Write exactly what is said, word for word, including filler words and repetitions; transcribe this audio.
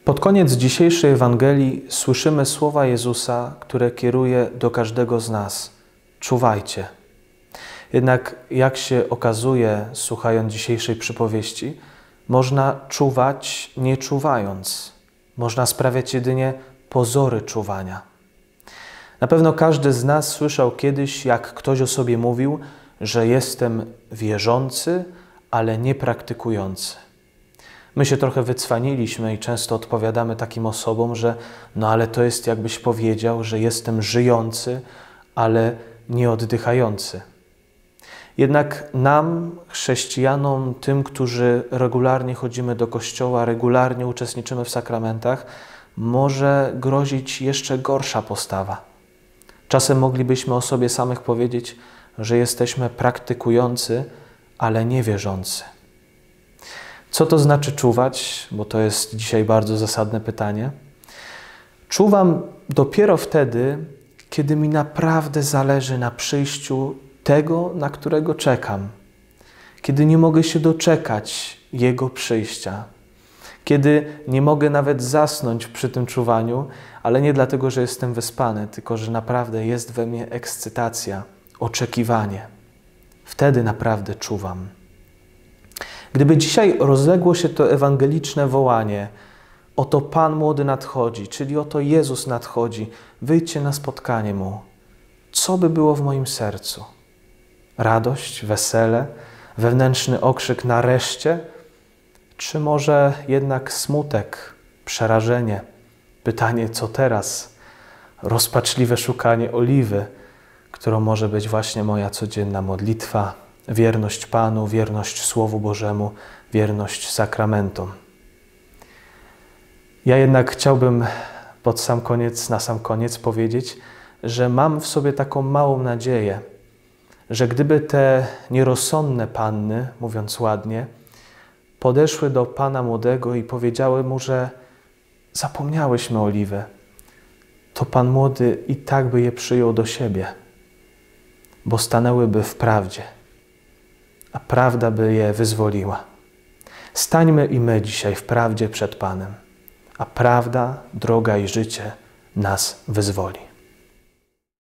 Pod koniec dzisiejszej Ewangelii słyszymy słowa Jezusa, które kieruje do każdego z nas. Czuwajcie. Jednak jak się okazuje, słuchając dzisiejszej przypowieści, można czuwać nie czuwając. Można sprawiać jedynie pozory czuwania. Na pewno każdy z nas słyszał kiedyś, jak ktoś o sobie mówił, że jestem wierzący, ale nie praktykujący. My się trochę wycwaniliśmy i często odpowiadamy takim osobom, że no ale to jest jakbyś powiedział, że jestem żyjący, ale nie oddychający. Jednak nam, chrześcijanom, tym, którzy regularnie chodzimy do kościoła, regularnie uczestniczymy w sakramentach, może grozić jeszcze gorsza postawa. Czasem moglibyśmy o sobie samych powiedzieć, że jesteśmy praktykujący, ale niewierzący. Co to znaczy czuwać? Bo to jest dzisiaj bardzo zasadne pytanie. Czuwam dopiero wtedy, kiedy mi naprawdę zależy na przyjściu tego, na którego czekam. Kiedy nie mogę się doczekać Jego przyjścia. Kiedy nie mogę nawet zasnąć przy tym czuwaniu, ale nie dlatego, że jestem wyspany, tylko że naprawdę jest we mnie ekscytacja, oczekiwanie. Wtedy naprawdę czuwam. Gdyby dzisiaj rozległo się to ewangeliczne wołanie, oto Pan młody nadchodzi, czyli oto Jezus nadchodzi, wyjdźcie na spotkanie Mu. Co by było w moim sercu? Radość, wesele, wewnętrzny okrzyk nareszcie? Czy może jednak smutek, przerażenie, pytanie co teraz? Rozpaczliwe szukanie oliwy, którą może być właśnie moja codzienna modlitwa, wierność Panu, wierność Słowu Bożemu, wierność sakramentom. Ja jednak chciałbym pod sam koniec, na sam koniec powiedzieć, że mam w sobie taką małą nadzieję, że gdyby te nierozsądne panny, mówiąc ładnie, podeszły do Pana młodego i powiedziały Mu, że zapomniałyśmy oliwy, to Pan młody i tak by je przyjął do siebie, bo stanęłyby w prawdzie, a prawda by je wyzwoliła. Stańmy i my dzisiaj w prawdzie przed Panem, a prawda, droga i życie nas wyzwoli.